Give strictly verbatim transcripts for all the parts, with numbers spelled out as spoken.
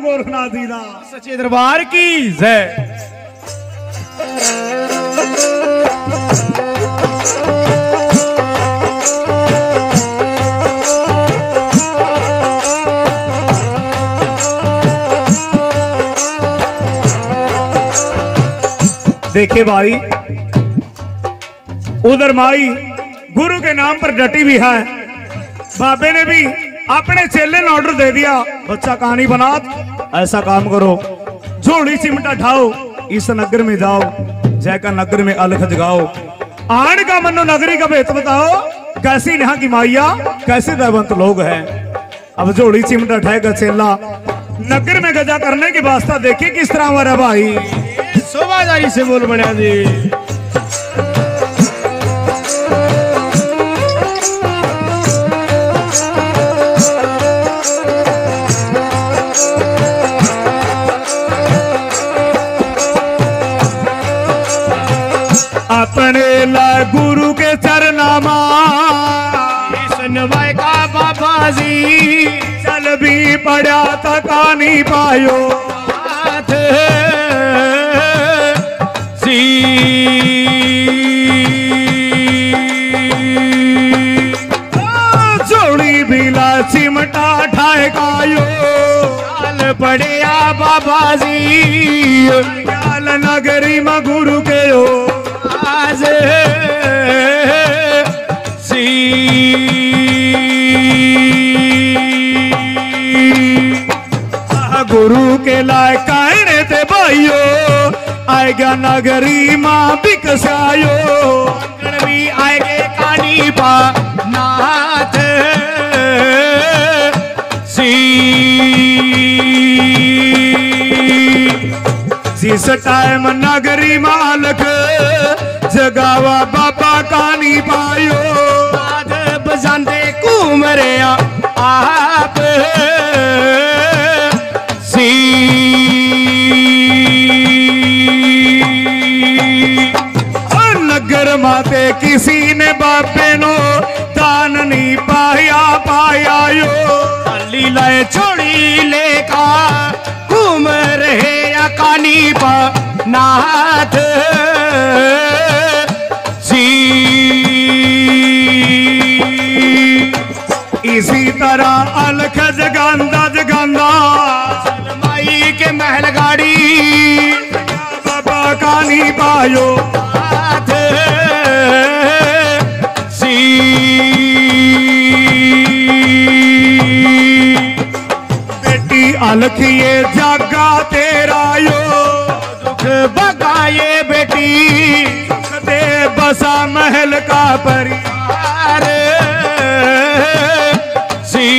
गोरखनाथ जी दा सच्चे दरबार की जय। देखे भाई, उधर माई गुरु के नाम पर डटी भी है। बाबे ने भी अपने चेले ने ऑर्डर दे दिया, बच्चा कहानी बना, ऐसा काम करो, झोली चिमटा ठाओ, इस नगर में जाओ, जैका नगर में अलख जगाओ, आन का मनो नगरी का भेद बताओ, कैसी यहाँ की माइया, कैसे दैवंत लोग हैं। अब झोली चिमटा ठाएगा चेला, नगर में गजा करने की वास्ता देखिए किस तरह हमारा भाई शोभादारी से बोल बढ़िया जी। अपने ला गुरु के चरनामा सुनवाई का बाबा जी, चल भी पड़ा तका नहीं पायो जोड़ी बिला चिमटा ठाए कायो, चाल पड़िया बाबा जी, चाल नगरी में गुरु के हो आज सी गुरु के लाए कहने थे भाइयो, आएगा नगरी माँ बिकसायो, भी आएगे कानी पा नाथ सी। जिस टाइम नगरी मालक जगावा बाबा कानी पायो, आज बजाते कुमरिया आप सी। नगर माते किसी ने बाबे नो दान नहीं पाया पाया यो, लीलाए छोड़ी लेका घूम रहे या कानी पा नाथ सी। इसी तरह अलख जगांदा जगांदा माई के महल गाड़ी बाबा कानी पायो नाथ सी। बेटी अलख ये जागा तेरा यो, दुख बगाए बेटी, दे बसा महल का परिवार सी।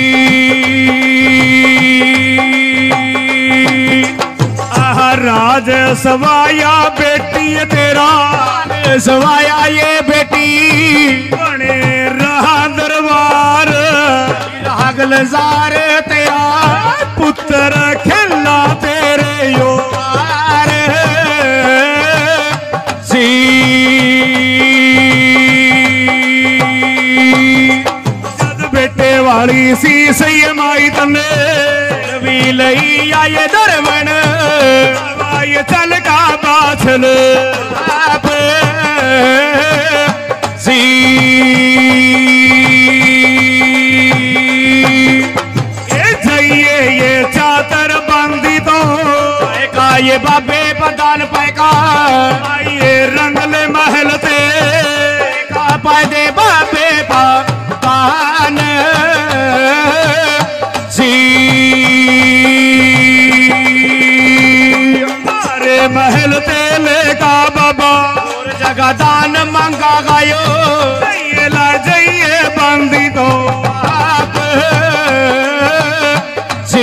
आह राज सवाया बेटी तेरा, सवाया ये बेटी, बने रहा दरबार, गुलजार तेरा पुत्र खेला तेरे यो सी। जद बेटे वाली सी सही माई तने भी लई आए दरमन, ये चल का बाछल आप सी। ये चादर बंदी तो पैका ये बाबे प्रदान पैका, ये रंगले महल ते का पादे बाबे पान सी। हमारे महल तेले का बाबा और जगह दान मांगा गायो, ये ला जाइए बंदी तो आप सी।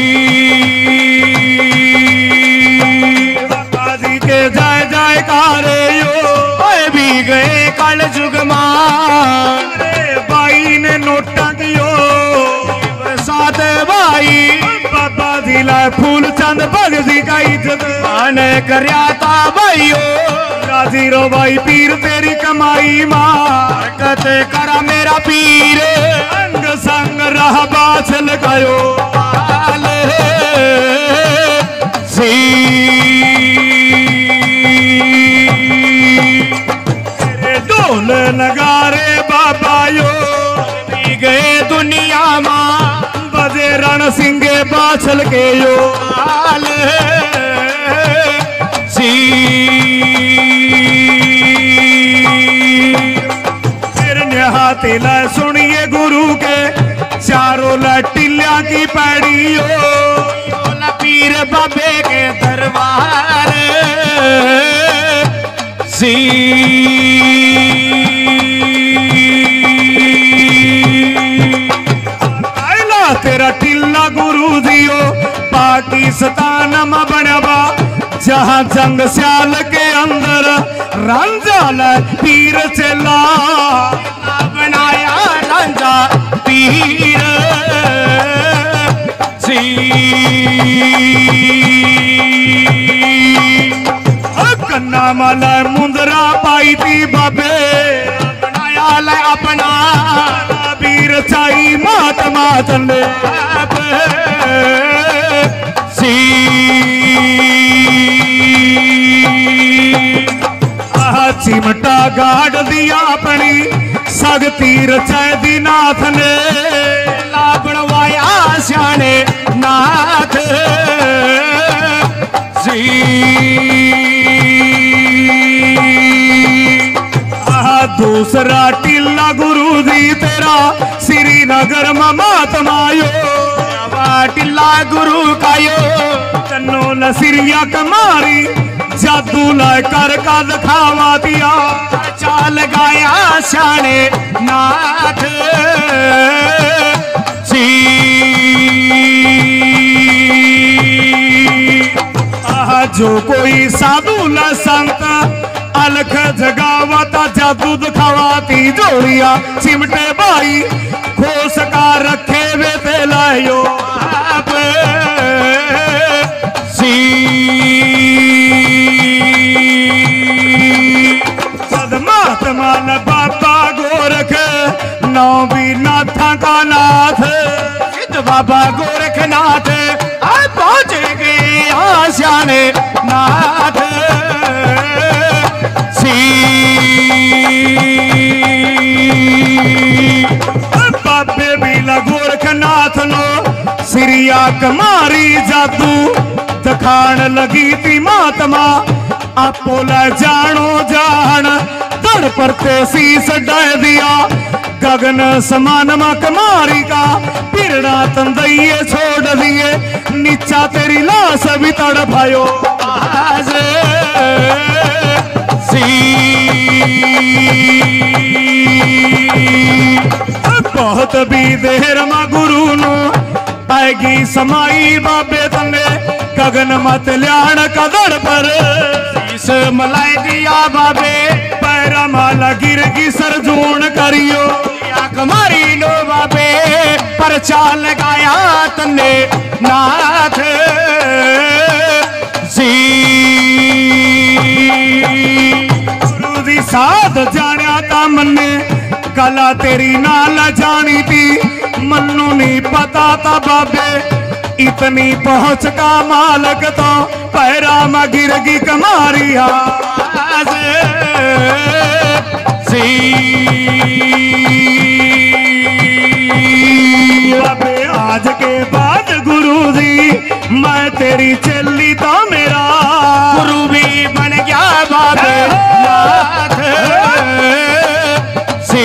बाबा जी के जाय जाय कारे यो भी गए कल जुग मां, भाई ने नोटा कियो साथ भाई, बाबा जी ला फूल चंद भगती का इज्जत मान करया था भाइयो, राजी रो भाई पीर तेरी कमाई मां, हरकत करा मेरा पीर, अंग संग रहा बाछ लगायो सी ढोल नगारे बाबा यो भी गए दुनिया मां बजे रण सिंगे बाछल के यो हाल सी फिर निहाते ला सुनिए गुरु के चारों लटिल्या की पैड़ियो पीर बाबे के दरबार सी आइला तेरा टिल्ला गुरु दियो पाकिस्तान में बनवा जहां जंग स्याल के अंदर रंजाल पीर चला बनाया रांझा पीर सी कन्ना माला मुंदरा पाई थी बाबे बनाया ले अपना पीर चाई महात्मा चले सी चिमटा गाड़ दिया अपनी सगती रचाय दी नाथ ने ला बनवाया सियाने नाथ सी दूसरा टिल्ला गुरु दी तेरा श्रीनगर में महात्मा यो टिल्ला गुरु का यो तन्नो लसिरिया कमारी जादू लाए कर का दिखावा दिया चाल गाया सियाने नाथ सी आह जो कोई साधु न संत अलख जगावता जादू दिखावाती जोड़िया चिमटे भाई खोस का रखे वे ते लायो आप सी महात्मा न बाबा गोरख नौ भी नाथा का नाथ सिद्ध बाबा गोरखनाथ आए पहुंच गए आसियाने नाथ सी बाबे बीला गोरखनाथ नो सिरिया कमारी जादू दखान लगी थी महात्मा आपो ला जानो जान धड़ पर ते शीस डाय दिया गगन समान मा कमारी का पिरड़ा तंदइये छोड़ दिए नीचा तेरी लाश भी तड़ भायो आज सी बहुत भी देर मा गुरु नो आएगी समाई बाबे तने गगन मत ल्याण कदड़ पर इस मलाई दिया बाबे पैरा माला गिर की सरजून करियो या कमारी लो बाबे पर चाल गाया तन्ने नाथ सी गुरु दी साध जानिया ता मन्ने कला तेरी नाल जानी थी मन्नू नहीं पता था बाबे इतनी पहुंच का मालक तो पैरा में गिरगी कमारी आज सी बाबे आज के बाद गुरु जी मैं तेरी चली तो मेरा गुरु भी बन गया बाबे नाथ सी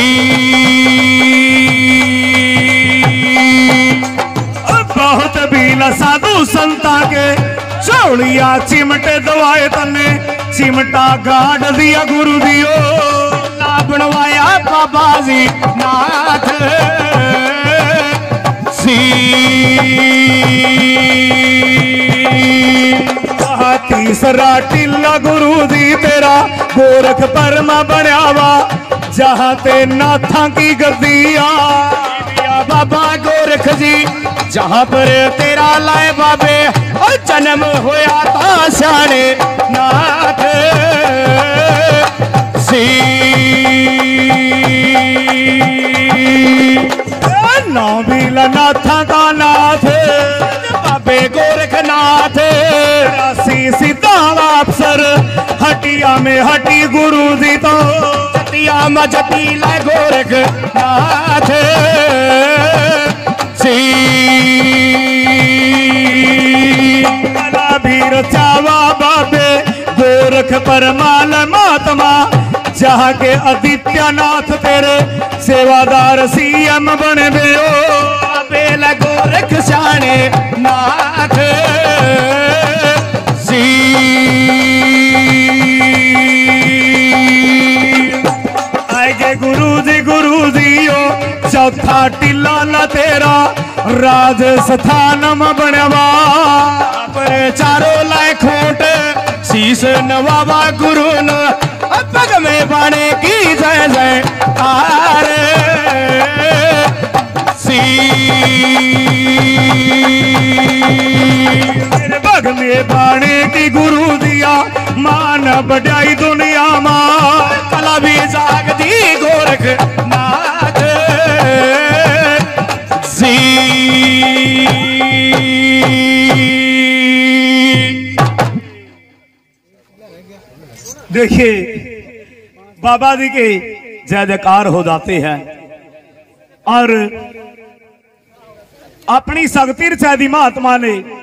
बहुत भीला साधु संता के चौड़िया चिमटे दवाए तने चिमटा गाड़ दिया गुरु दियो ला बनवाया बाबा जी नाथ सी तीसरा टिल्ला गुरु दी तेरा गोरख परमा बनयावा जहां ते नाथा की गद्दिया बाबा गोरख जी जहां पर तेरा लाए बाबे और जन्म होया था सियाने नाथ सी नौ भी नाथा का नाथ बाबे गोरखनाथ जपी लै गोरख नाथ सी कला भी रचावा बाबे गोरख परमाल महात्मा जहाँ के आदित्यनाथ तेरे सेवादार सीएम बने बे बेल गोरख शाने नाथ सी आएगे गुरु जी गुरु जियो चौथा टिला ला तेरा राजस्थानम बनवा पर चारों लाए खोट शीश नवाबा गुरु न पग में बाणे की जय जय कार सी पग में बाणे की गुरु दिया मान बढ़ाई दुनिया मां कला भी जागती गोरख नाथ सी देखिए बाबा जी के जय जयकार हो जाते हैं और अपनी शक्ति दी महात्मा ने